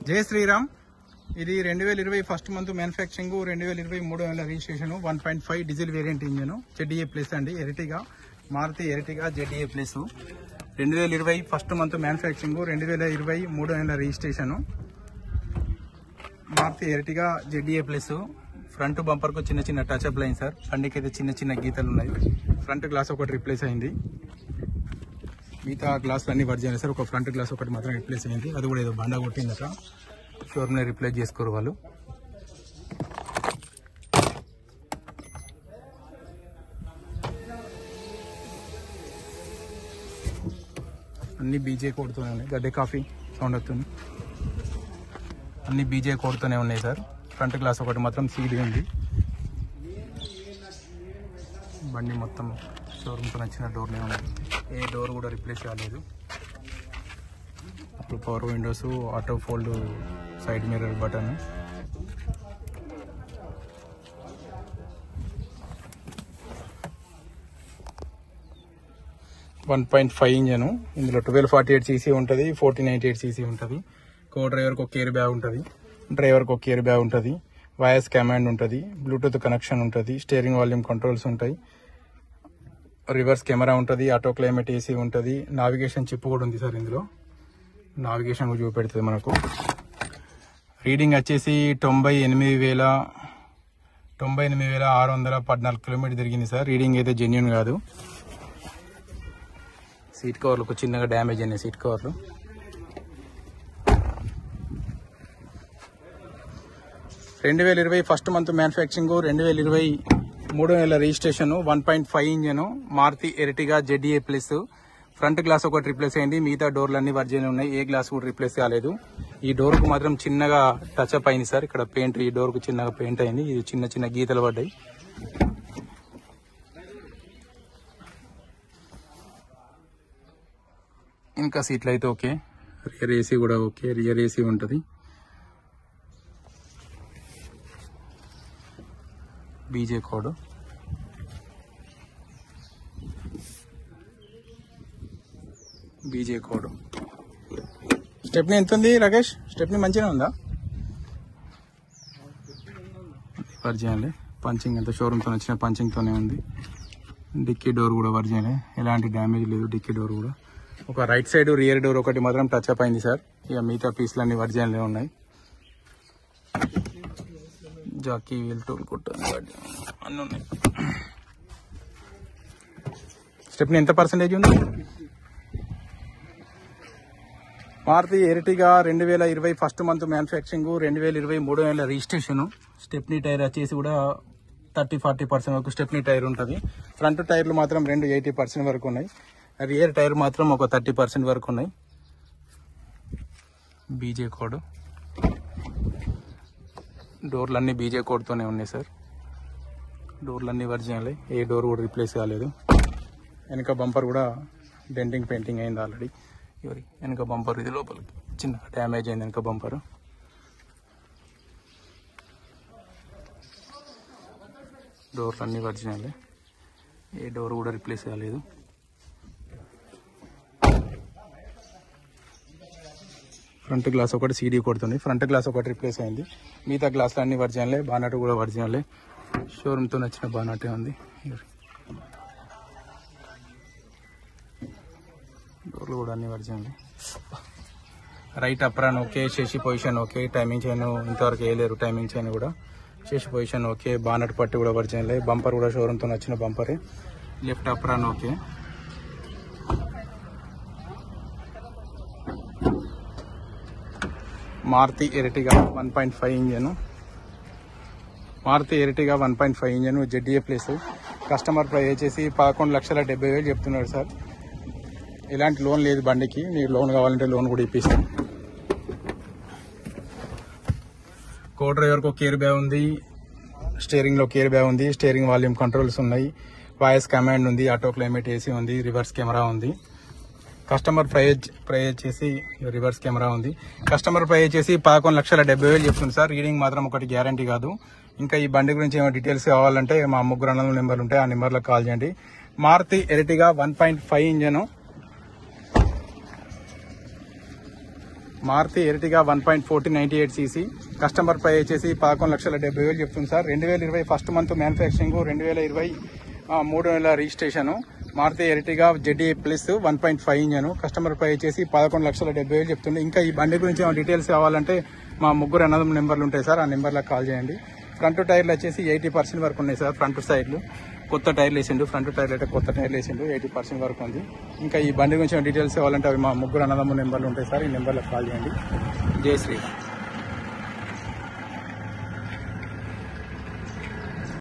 జై శ్రీరామ్. ఇది 2020 first month manufacturing, 2020 3వ నెల registration, 1.5 diesel variant engine, ZDA plus అండి. Ertiga, Maruti Ertiga ZDA plus. 2020 first month manufacturing, 2020 3వ నెల registration, Maruti Ertiga ZDA plus. Front bumper కు చిన్న చిన్న టచ్ అప్ లైన్ సార్. బండికి అయితే చిన్న చిన్న గీతలు ఉన్నాయి. ఫ్రంట్ గ్లాస్ ఒకటి రిప్లేస్ అయింది, మిగతా గ్లాసులు అన్ని వర్క్ చేయాలి సార్. ఒక ఫ్రంట్ గ్లాస్ ఒకటి మాత్రం రిప్లేస్ అయింది, అది కూడా ఏదో బండ కొట్టిందట, షోరూమ్ రిప్లేస్ చేసుకోరు వాళ్ళు. అన్ని బీజే కోడ్తోనే ఉన్నాయి. గడ్డే కాఫీ సౌండ్ వస్తుంది. అన్ని బీజే కోడ్తోనే ఉన్నాయి సార్. ఫ్రంట్ గ్లాస్ ఒకటి మాత్రం సీడీ ఉంది. బండి మొత్తం షోరూమ్తో నచ్చిన డోర్నే ఉంది. ఏ డోర్ కూడా రిప్లేస్ కాలేదు. అప్పుడు power windows, auto fold, side mirror button. .5 engine. ఇందులో 1248 cc ఉంటుంది, 1498 cc ఉంటుంది. కో డ్రైవర్కి ఒక కేర్ బ్యాగ్ ఉంటుంది, డ్రైవర్కి ఒక కేర్ బ్యాగ్ ఉంటుంది, వాయిస్ కమాండ్ ఉంటుంది, బ్లూటూత్ కనెక్షన్ ఉంటుంది, స్టీరింగ్ వాల్యూమ్ కంట్రోల్స్ ఉంటాయి, రివర్స్ కెమెరా ఉంటుంది, ఆటో క్లైమేట్ AC ఉంటుంది, నావిగేషన్ చిప్ కూడా ఉంది సార్. ఇందులో నావిగేషన్ కూడా చూపెడుతుంది మనకు. రీడింగ్ వచ్చేసి 98,614 కిలోమీటర్ తిరిగింది సార్. రీడింగ్ అయితే జెన్యూన్ కాదు. సీట్ కవర్లకు చిన్నగా డ్యామేజ్ అయినాయి. సీట్ కవర్లు 2020 ఫస్ట్ మంత్ మ్యానుఫ్యాక్చరింగ్, 2020 3వ నెల registration, 1.5 engine, Maruti Ertiga ZDA plus. Front glass ఒకటి రిప్లేస్ అయింది, మిగతా డోర్లు అన్ని వర్జిన్ ఉన్నాయి. ఏ గ్లాస్ కూడా రిప్లేస్ కాలేదు. ఈ డోర్ కు మాత్రం చిన్నగా టచ్అప్ అయింది సార్. ఇక్కడ పెయింట్, ఈ డోర్ కు చిన్నగా పెయింట్ అయింది. ఇది చిన్న చిన్న గీతలు పడ్డాయి. ఇంకా సీట్లు అయితే ఓకే. రియర్ AC కూడా ఓకే. రియర్ AC ఉంటుంది. బీజే కోడ్. బీజే కోడ్. స్టెప్నీ ఎంత ఉంది రాకేష్? స్టెప్నీ మంచిగా ఉందా? వర్క్ చేయాలి. పంచింగ్ అంతా షోరూమ్తో వచ్చిన పంచింగ్తోనే ఉంది. డిక్కీ డోర్ కూడా వర్క్ చేయాలి. ఎలాంటి డ్యామేజ్ లేదు డిక్కీ డోర్ కూడా. ఒక రైట్ సైడ్ రియర్ డోర్ ఒకటి మాత్రం టచ్ అప్ అయింది సార్. ఇక మిగతా పీసులు అన్ని వర్క్ చేయాలి ఉన్నాయి. జాకీ వీల్ టూల్ కొట్టాలి అన్నీ ఉన్నాయి. స్టెప్నీ ఎంత పర్సెంటేజ్ ఉంది? Maruti Ertiga 2020 first month manufacturing, 2020 3వ నెల రిజిస్ట్రేషన్. స్టెప్నీ టైర్ వచ్చేసి కూడా 30-40% వరకు స్టెప్నీ టైర్ ఉంటుంది. ఫ్రంట్ టైర్లు మాత్రం 80% వరకు ఉన్నాయి. రియర్ టైర్ మాత్రం ఒక 30% వరకు ఉన్నాయి. బీజే కోడ్. డోర్లన్నీ బీజే కోడ్తోనే ఉన్నాయి సార్. డోర్లన్నీ వర్జినల్, ఏ డోర్ కూడా రిప్లేస్ కాలేదు. వెనక బంపర్ కూడా డెంటింగ్ పెయింటింగ్ అయింది ఆల్రెడీ. వెనక బంపర్ ఇది లోపలికి చిన్న డ్యామేజ్ అయింది. వెనక బంపర్. డోర్లన్నీ వర్జినల్, ఏ డోర్ కూడా రిప్లేస్ కాలేదు. ఫ్రంట్ గ్లాస్ ఒకటి సీడీ కొడుతుంది. ఫ్రంట్ గ్లాస్ ఒకటి రిప్లేస్ అయింది. మిగతా గ్లాసులు అన్ని వర్జినలే. బానట్ కూడా వర్జినలే. షోరూమ్తో నచ్చిన బానటే ఉంది. డోర్లు కూడా అన్ని వర్జినలే. Right apron okay. Chassis position okay. Timing chain ఇంతవరకు వేయలేరు. టైమింగ్ చైన్ కూడా శేషి పొజిషన్ ఓకే. బానట్ పట్టి కూడా వర్జినలే. బంపర్ కూడా షోరూమ్తో నచ్చిన బంపరే. Left apron okay. Maruti Ertiga 1.5 engine. Maruti Ertiga 1.5 engine, ZDA plus. Customer price వచ్చేసి 11,70,000 చెప్తున్నాడు సార్. ఎలాంటి లోన్ లేదు బండికి. మీకు లోన్ కావాలంటే లోన్ కూడా ఇప్పిస్తాం. కో డ్రైవర్కి ఒక కేర్ బ్యాగ్ ఉంది, స్టీరింగ్లో కేర్ బ్యాగ్ ఉంది, స్టీరింగ్ వాల్యూమ్ కంట్రోల్స్ ఉన్నాయి, వాయిస్ కమాండ్ ఉంది, ఆటో క్లైమేట్ AC ఉంది, రివర్స్ కెమెరా ఉంది. కస్టమర్ ప్రైజ్ వచ్చేసి రివర్స్ కెమెరా ఉంది. కస్టమర్ ప్రైజ్ వచ్చేసి 11,70,000 చెప్తుంది సార్. రీడింగ్ మాత్రం ఒకటి గ్యారంటీ కాదు. ఇంకా ఈ బండి గురించి ఏమైనా డీటెయిల్స్ కావాలంటే మా ముగ్గురు అన్నల నెంబర్లు ఉంటాయి, ఆ నెంబర్లకు కాల్ చేయండి. Maruti Ertiga 1.5 engine, Maruti Ertiga 1.14 98 CC. Customer price వచ్చేసి 11,70,000 చెప్తుంది సార్. 2020 ఫస్ట్ మంత్ మ్యానుఫ్యాక్చరింగ్, 2020 3 నెలల registration. Maruti Ertiga ZD plus 1.5 engine. Customer price వచ్చేసి 11,70,000 చెప్తుంది. ఇంకా ఈ బండి గురించి డీటెయిల్స్ కావాలంటే మా ముగ్గురు అన్నదం నెంబర్లు ఉంటాయి సార్, ఆ నెంబర్లకు కాల్ చేయండి. ఫ్రంట్ టైర్లు వచ్చేసి 80% వరకు ఉన్నాయి సార్. ఫ్రంట్ సైడ్లు కొత్త టైర్లు వేసిండు, ఫ్రంట్ టైర్లు అయితే కొత్త టైర్లు వేసిండు, 80% వరకు ఉంది. ఇంకా ఈ బండి గురించి డీటెయిల్స్ కావాలంటే అవి మా ముగ్గురు అన్నదమ్ము నెంబర్లు ఉంటాయి సార్, ఈ నెంబర్లకు కాల్ చేయండి. జై శ్రీరామ్.